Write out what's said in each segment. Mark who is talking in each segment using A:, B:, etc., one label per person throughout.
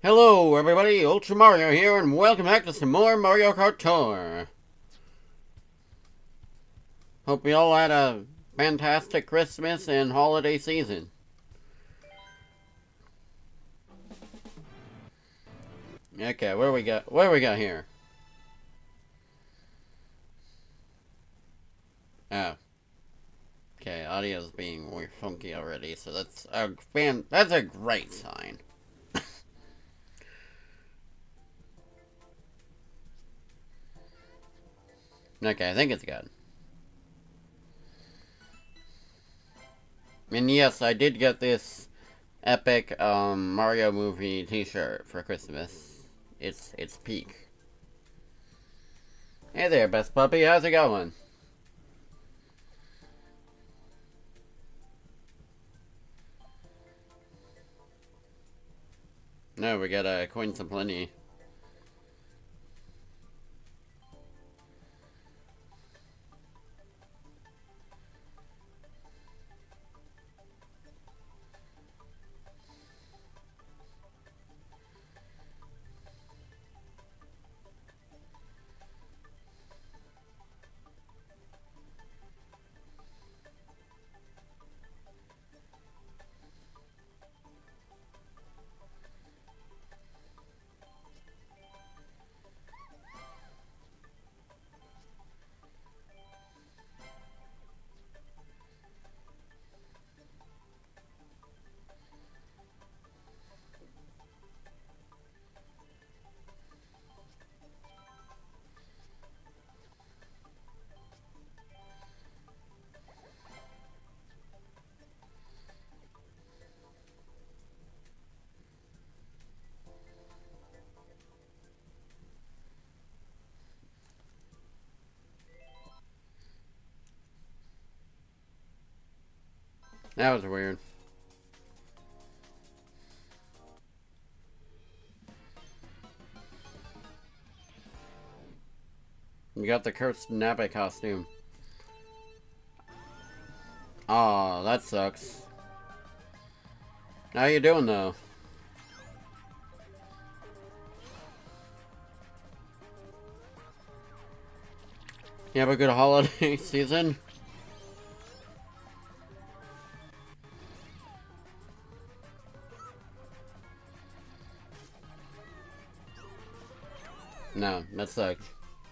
A: Hello everybody, Ultra Mario here, and welcome back to some more Mario Kart Tour. Hope you all had a fantastic Christmas and holiday season. Okay, what do we got here? Oh. Okay, audio's being more funky already, so that's a great sign. Okay, I think it's good. And yes, I did get this epic Mario movie t-shirt for Christmas. It's peak. Hey there, best puppy, how's it going? No, we got coins aplenty. That was weird. You got the cursed Nabbit costume. Aw, that sucks. How you doing though? You have a good holiday season? No, that sucks.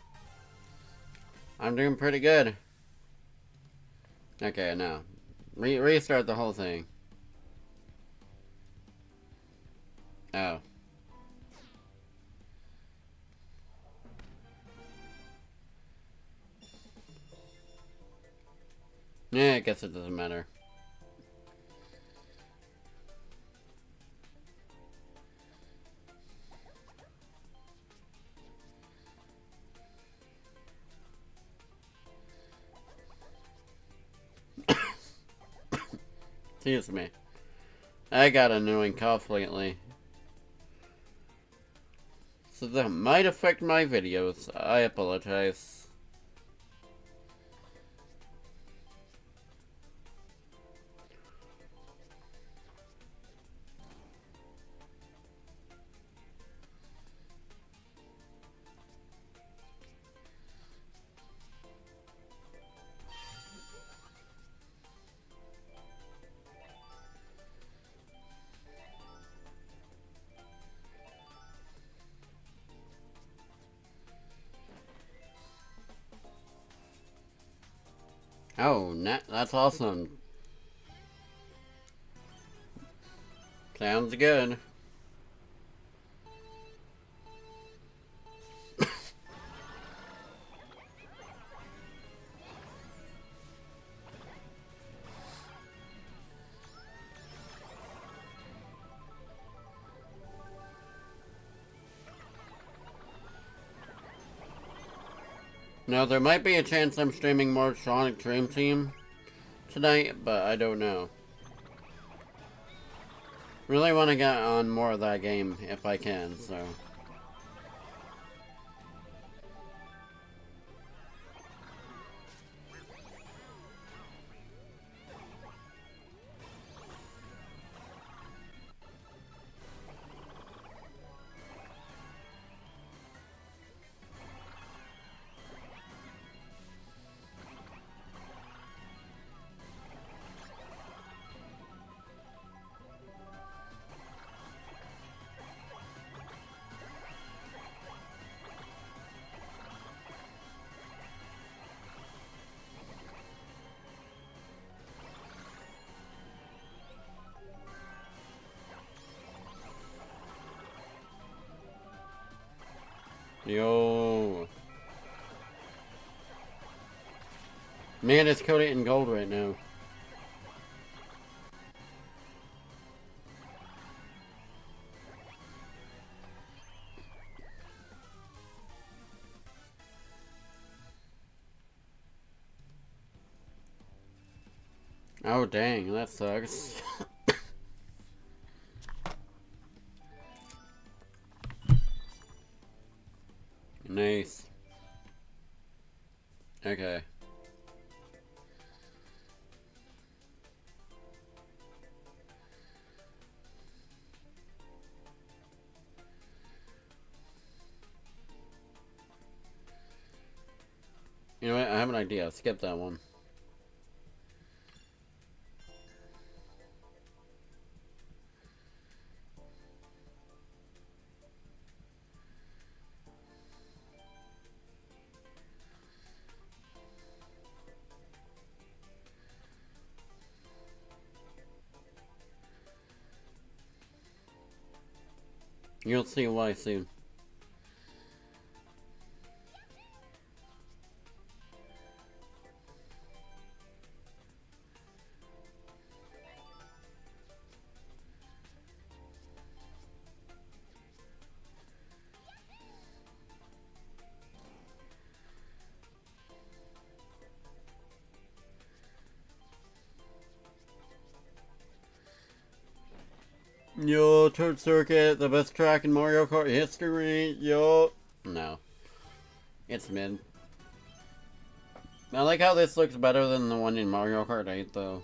A: I'm doing pretty good. Okay, now. Restart the whole thing. Oh. Yeah, I guess it doesn't matter. Excuse me. I got an annoying cough lately. So that might affect my videos. I apologize. Oh, that's awesome. Sounds good. Now, there might be a chance I'm streaming more Sonic Dream Team tonight, but I don't know. Really want to get on more of that game if I can, so... Yo. Man, it's coated in gold right now. Oh, dang, that sucks. Nice. Okay. You know what? I have an idea. Skip that one. You'll see why soon. Yo, Toad Circuit, the best track in Mario Kart history. Yo. No. It's mid. I like how this looks better than the one in Mario Kart 8, though.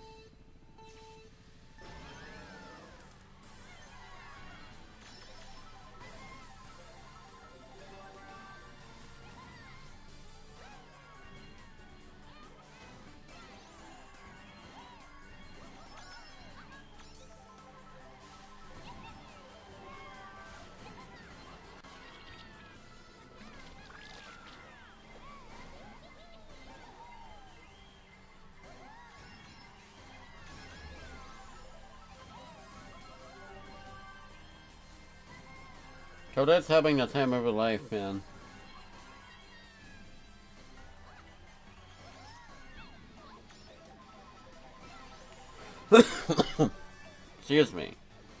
A: Toadette's having the time of her life, man. Excuse me.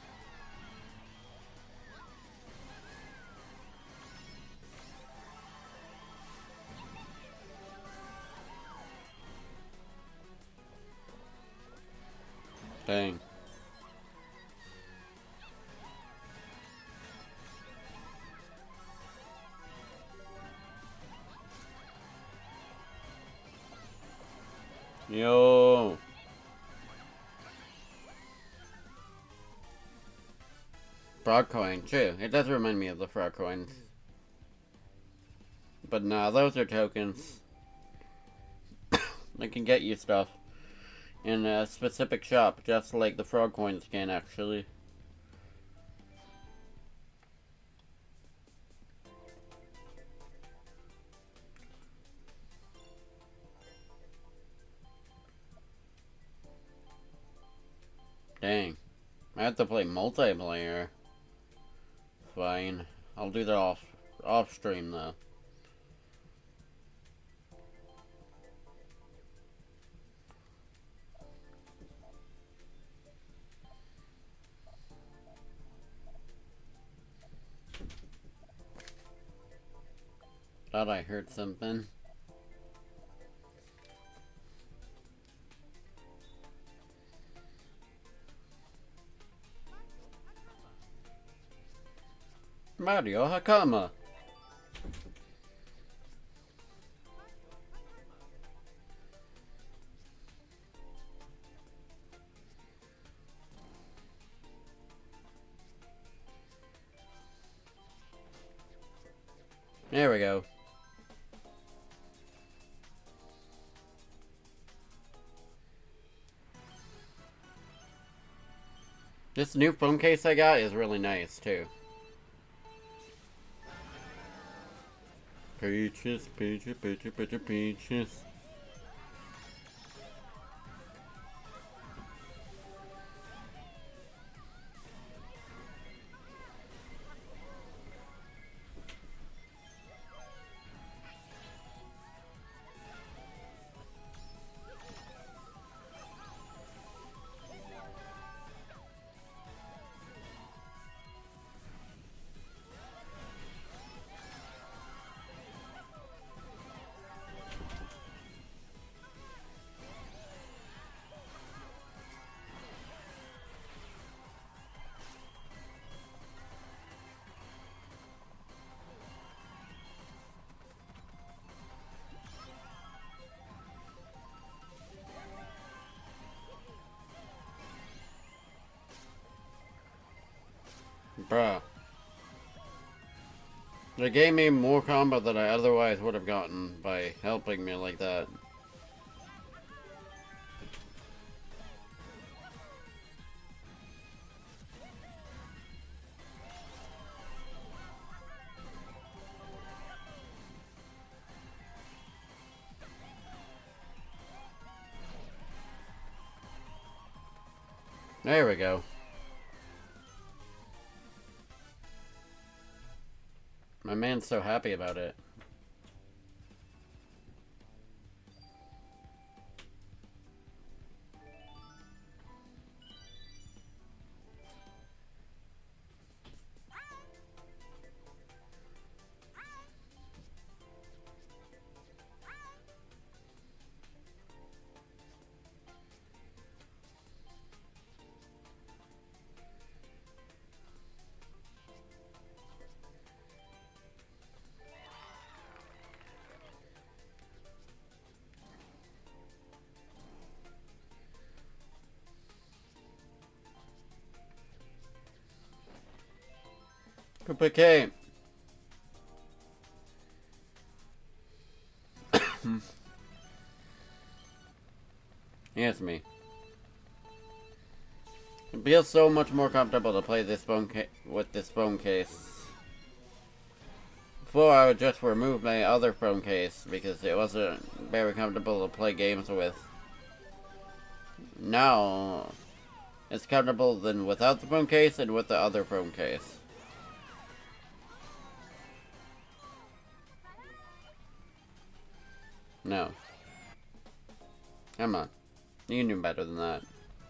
A: Dang. Yo. Frog coin, true. It does remind me of the frog coins. But nah, those are tokens. They can get you stuff in a specific shop, just like the frog coins can, actually. Dang. I have to play multiplayer. Fine. I'll do that off stream, though. Thought I heard something. Mario Hakama. There we go. This new phone case I got is really nice, too. Peaches, peaches, peaches, peaches, peaches. Bruh. They gave me more combo than I otherwise would have gotten by helping me like that. There we go. My man's so happy about it. Koopa K. Yes, me. It feels so much more comfortable to play this with this phone case. Before, I would just remove my other phone case because it wasn't very comfortable to play games with. Now, it's comfortable than without the phone case and with the other phone case. No. Come on. You knew better than that.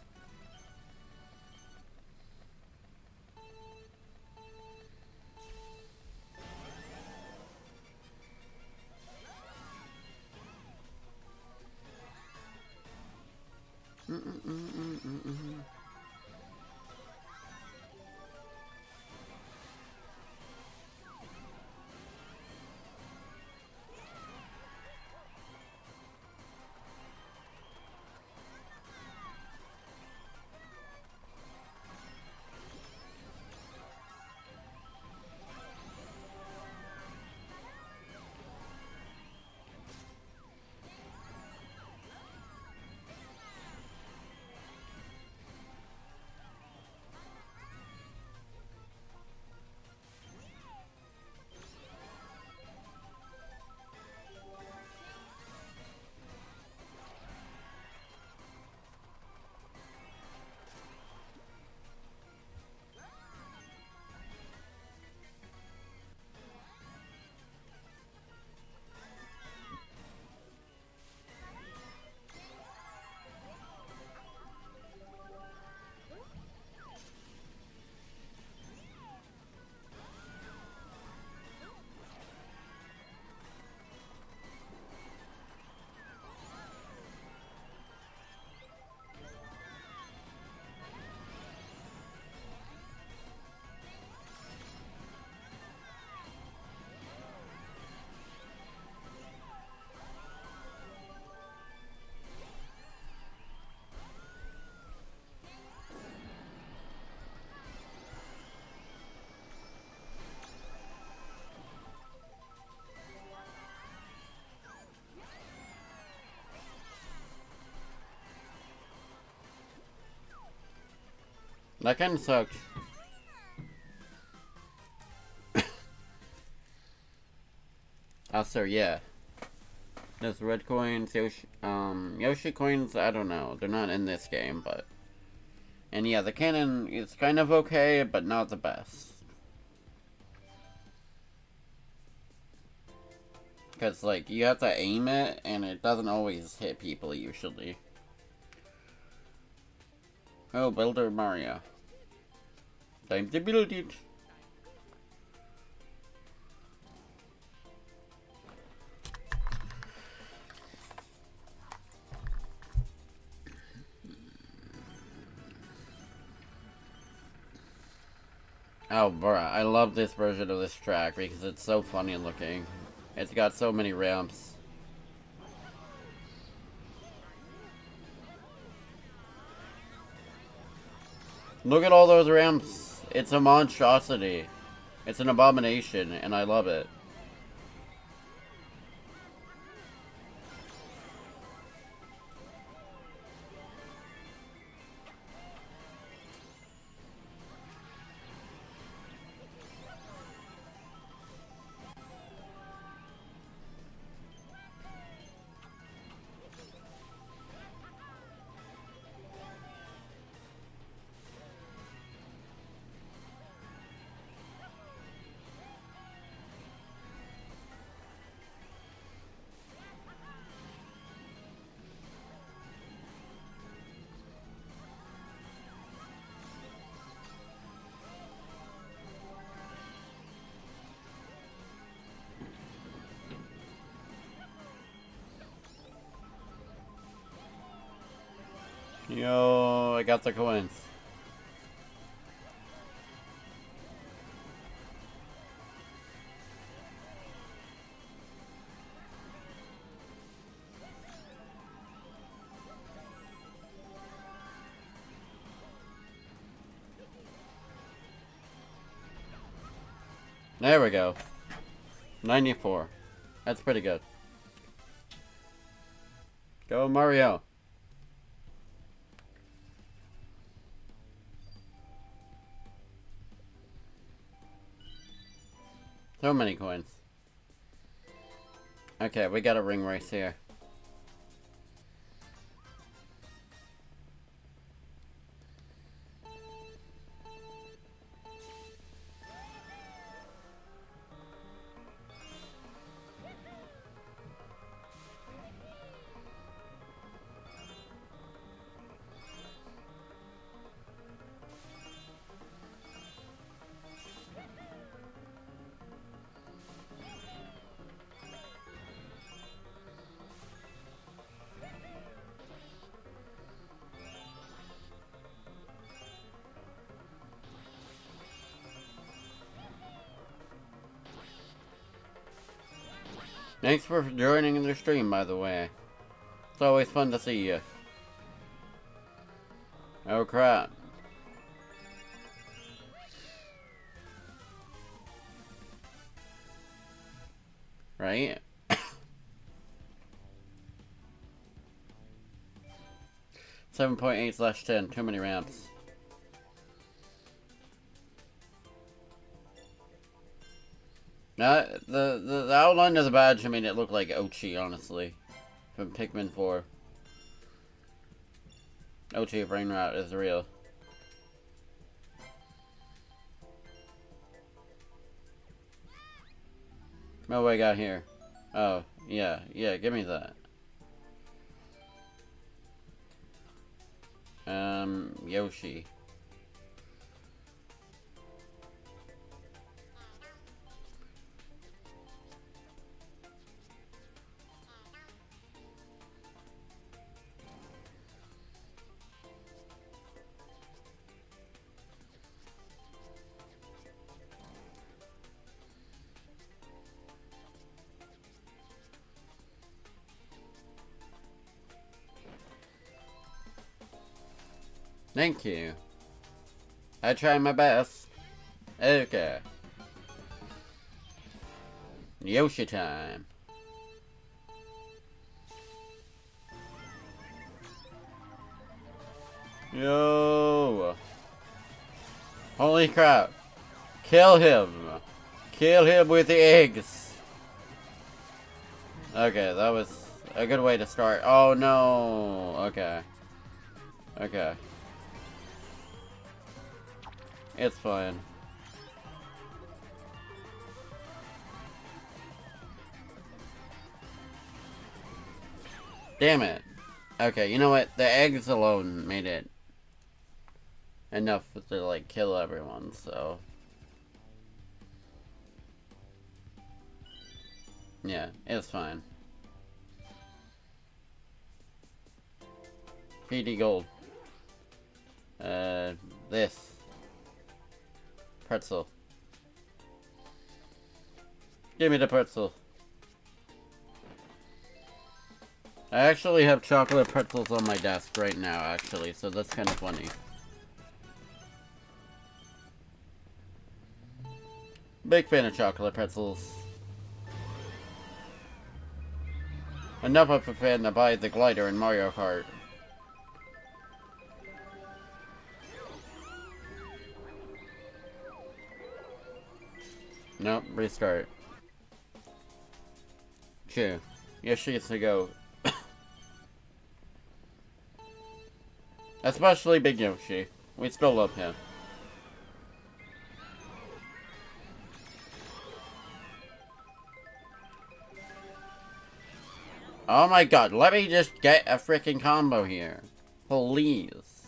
A: That kinda sucked. Also, yeah. Those red coins, Yoshi coins, I don't know. They're not in this game, but... And yeah, the cannon is kind of okay, but not the best. Because, like, you have to aim it, and it doesn't always hit people, usually. Oh, Builder Mario. Time to build it. Oh, bruh, I love this version of this track because it's so funny looking. It's got so many ramps. Look at all those ramps It's a monstrosity. It's an abomination, and I love it. Yo, I got the coins. There we go. 94. That's pretty good. Go Mario. So many coins. Okay, we got a ring race here. Thanks for joining the stream, by the way. It's always fun to see you. Oh crap. Right? 7.8/10. Too many ramps. The outline of the badge, I mean, it looked like Ochi, honestly. From Pikmin 4. Ochi Brain Rot is real. What do I got here? Oh, yeah, give me that. Yoshi. Thank you. I try my best. Okay. Yoshi time. Yo. Holy crap. Kill him. Kill him with the eggs. Okay, that was a good way to start. Oh no. Okay. Okay. It's fine. Damn it. Okay, you know what? The eggs alone made it enough to, like, kill everyone, so... yeah, it's fine. PD Gold. This. Pretzel. Give me the pretzel. I actually have chocolate pretzels on my desk right now, actually, so that's kind of funny. Big fan of chocolate pretzels. Enough of a fan to buy the glider in Mario Kart. Nope, restart. Chew. Yoshi gets to go. Especially Big Yoshi. We still love him. Oh my god, let me just get a freaking combo here. Please.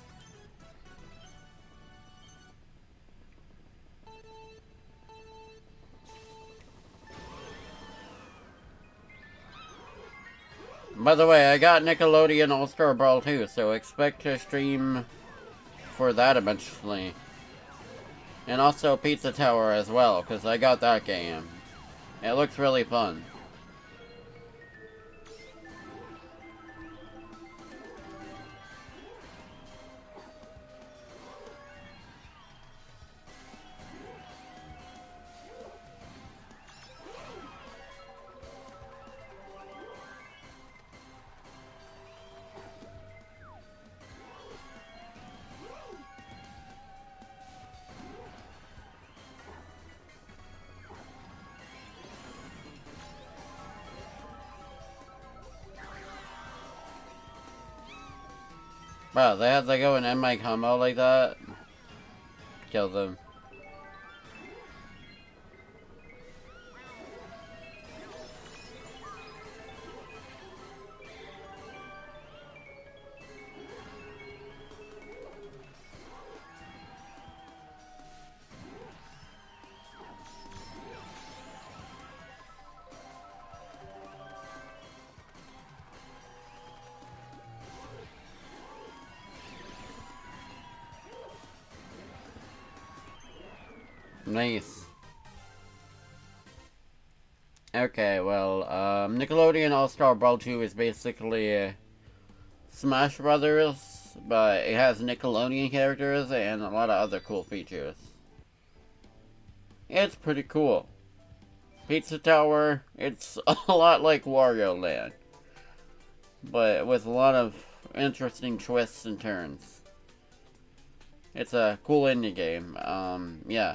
A: By the way, I got Nickelodeon All-Star Brawl 2, so expect to stream for that eventually. And also Pizza Tower as well, because I got that game. It looks really fun. Wow, they had to go and end my combo like that? Kill them. Nice. Okay, well, Nickelodeon All-Star Brawl 2 is basically Smash Brothers, but it has Nickelodeon characters and a lot of other cool features. It's pretty cool. Pizza Tower, it's a lot like Wario Land, but with a lot of interesting twists and turns. It's a cool indie game, yeah.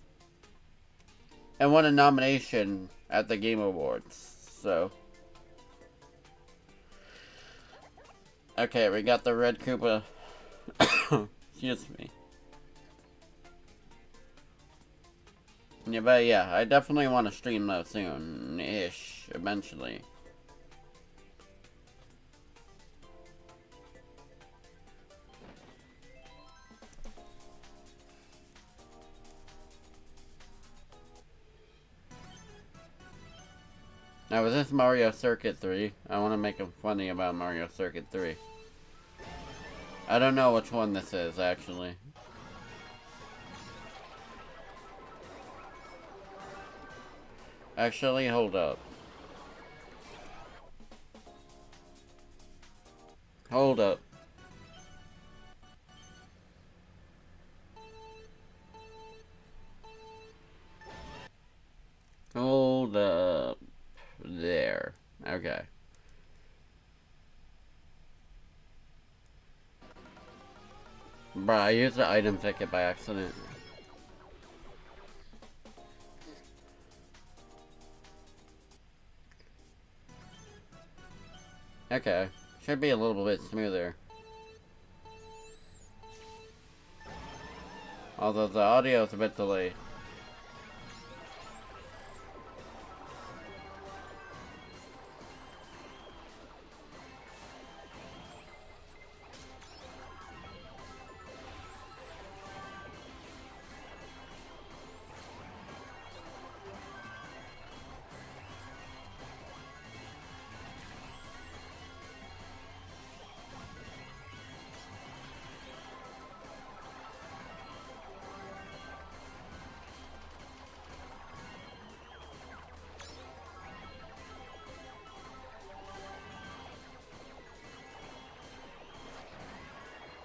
A: And won a nomination at the Game Awards, so. Okay, we got the Red Koopa. Excuse me. Yeah, but yeah, I definitely want to stream those soon-ish, eventually. Now, is this Mario Circuit 3? I want to make a funny about Mario Circuit 3. I don't know which one this is, actually. Actually, hold up. Hold up. Hold up. There. Okay. Bruh, I used the item ticket by accident. Okay. Should be a little bit smoother. Although the audio is a bit delayed.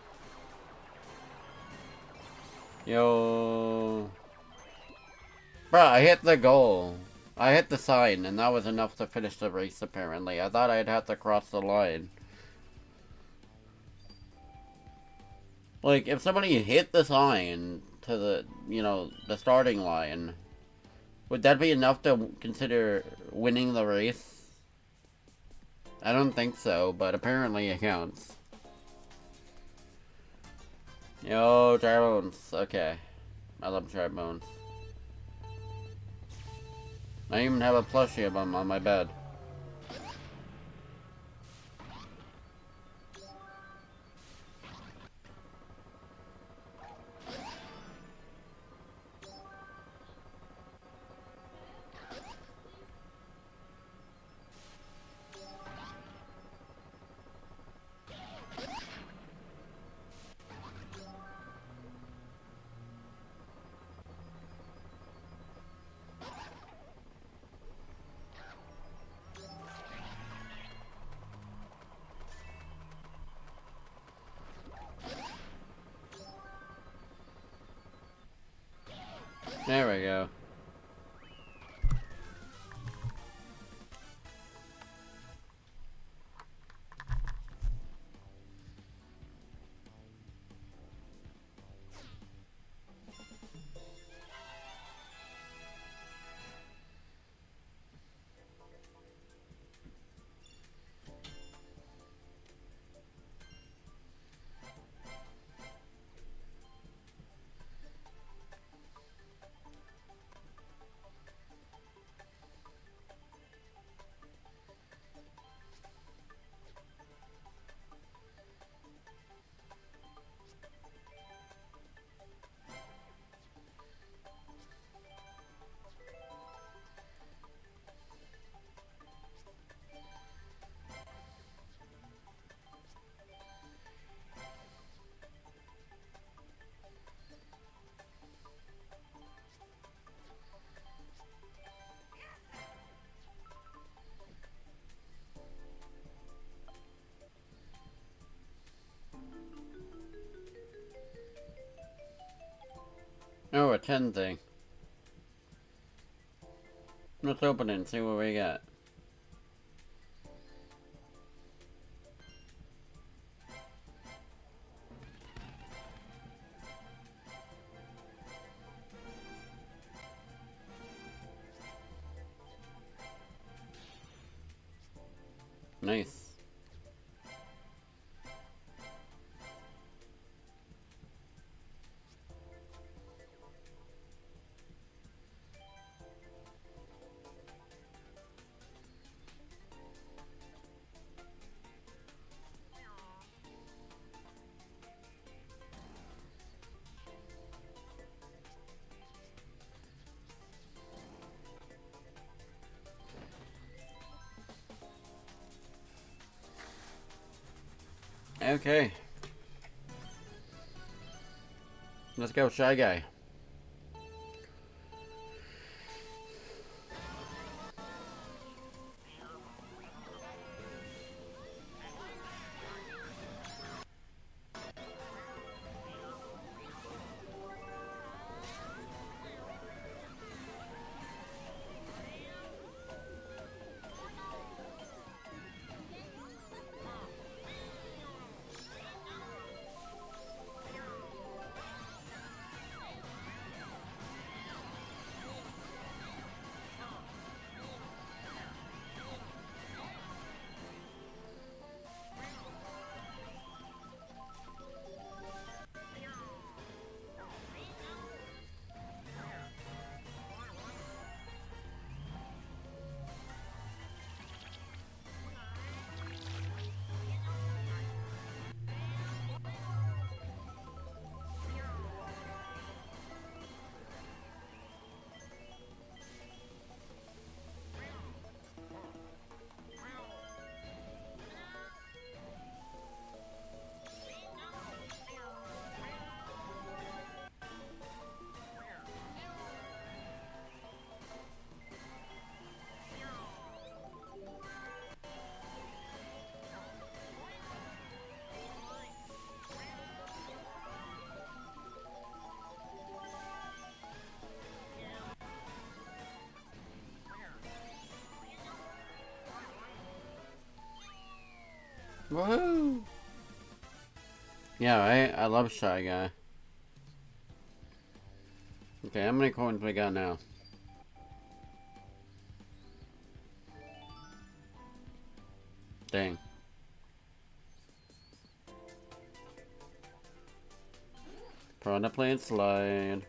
A: Yo. Bruh, I hit the goal. I hit the sign, and that was enough to finish the race, apparently. I thought I'd have to cross the line. Like, if somebody hit the sign to the, you know, the starting line, would that be enough to consider winning the race? I don't think so, but apparently it counts. Yo, dry bones. Okay. I love dry bones. I even have a plushie of them on my bed. There we go. Oh, a 10 thing. Let's open it and see what we got. Nice. Okay. Let's go, Shy Guy. Woohoo! Yeah, I love Shy Guy. Okay, how many coins we got now? Dang. Piranha Plant Slide.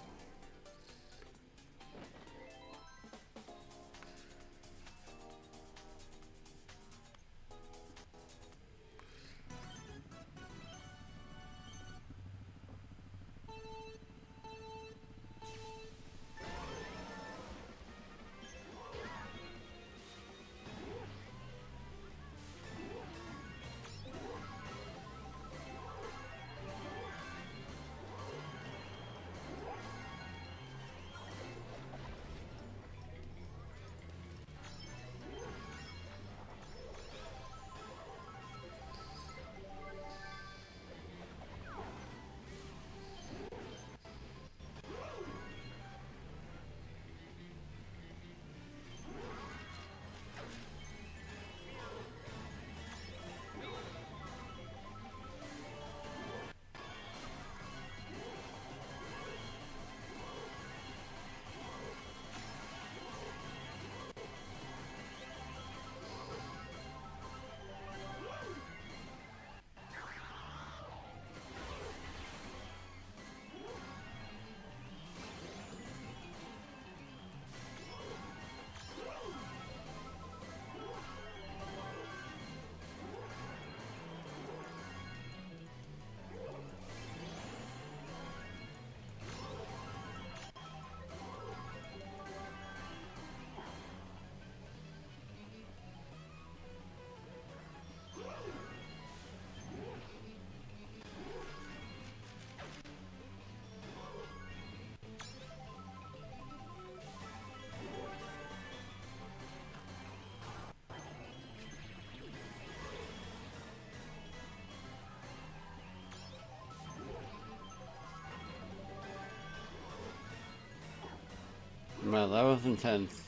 A: Well, that was intense.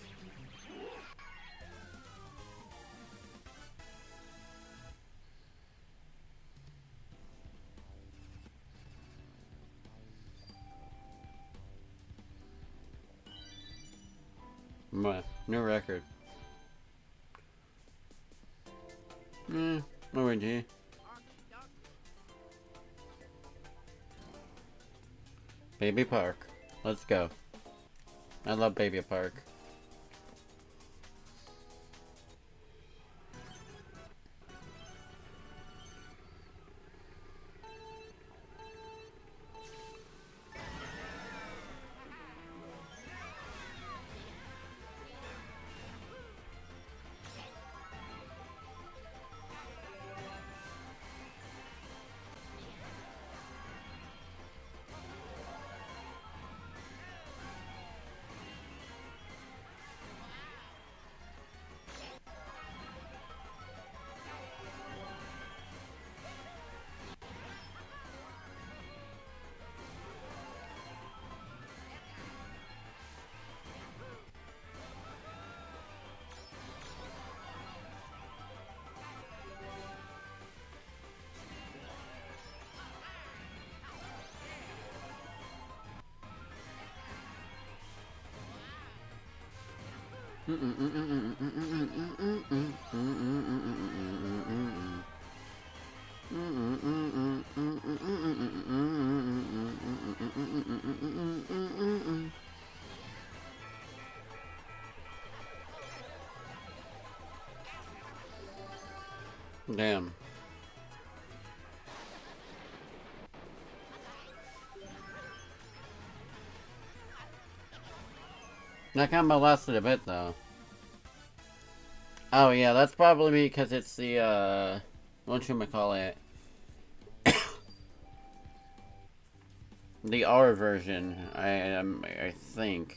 A: What? New record. Luigi. Baby Park. Let's go. I love Baby Park. Damn. That combo lasted a bit, though. Oh, yeah, that's probably because it's the, whatchamacallit. The R version, I think.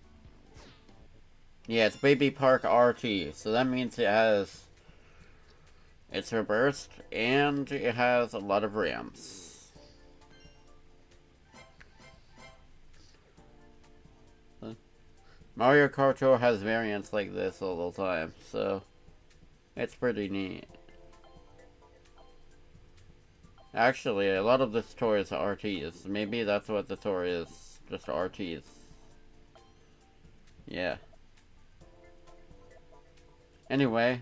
A: Yeah, it's Baby Park RT, so that means it has... It's reversed, and it has a lot of ramps. Mario Kart Tour has variants like this all the time, so it's pretty neat. Actually, a lot of this tour is RTs. Maybe that's what the tour is. Just RTs. Yeah. Anyway.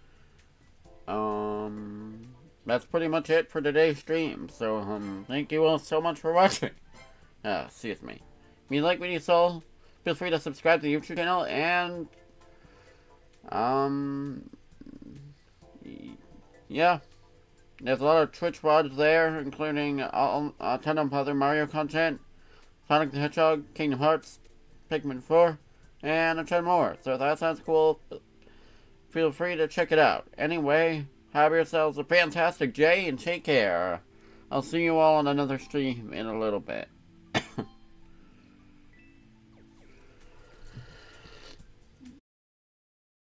A: That's pretty much it for today's stream. So, thank you all so much for watching. Excuse me. If you like what you saw, feel free to subscribe to the YouTube channel, and, yeah. There's a lot of Twitch VODs there, including a ton of other Mario content, Sonic the Hedgehog, Kingdom Hearts, Pikmin 4, and a ton more. So if that sounds cool, feel free to check it out. Anyway, have yourselves a fantastic day and take care. I'll see you all on another stream in a little bit.